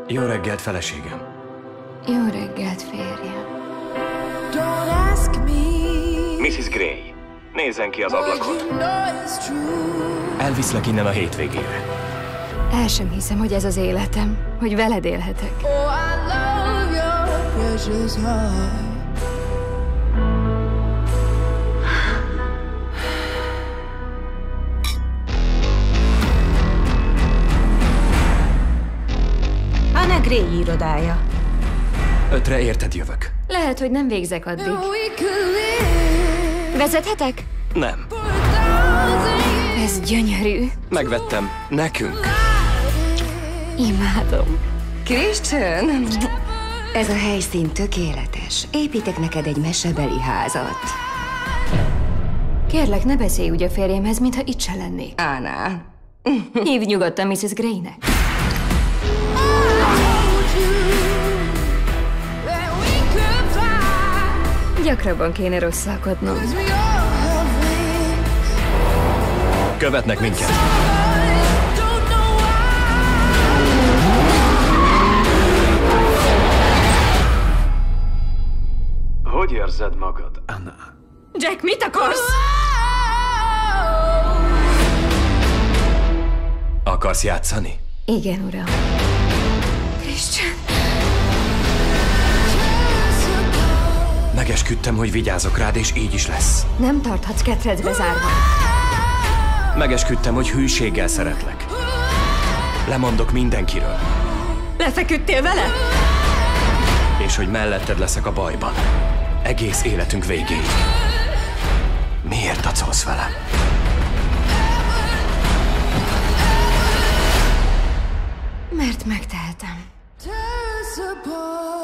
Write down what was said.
Jó reggelt, feleségem. Jó reggelt, férjem. Mrs. Gray, nézzen ki az ablakon. Elviszlek innen a hétvégére. El sem hiszem, hogy ez az életem, hogy veled élhetek. Anna Gray irodája. 5-re érted jövök. Lehet, hogy nem végzek addig. Vezethetek? Nem. Ez gyönyörű. Megvettem. Nekünk. Imádom. Christian, ez a helyszín tökéletes. Építek neked egy mesebeli házat. Kérlek, ne beszélj úgy a férjemhez, mintha itt se lennék. Anna. Hívj nyugodtan Mrs. Graynek. Gyakrabban kéne rosszalkodnom. Követnek minket. Hogy érzed magad, Anna? Jack, mit akarsz? Akarsz játszani? Igen, uram. Christian. Megesküdtem, hogy vigyázok rád, és így is lesz. Nem tarthatsz ketrecbe zárva. Megesküdtem, hogy hűséggel szeretlek. Lemondok mindenkiről. Lefeküdtél vele? És hogy melletted leszek a bajban. Egész életünk végéig. Miért tacolsz velem? Mert megtehetem.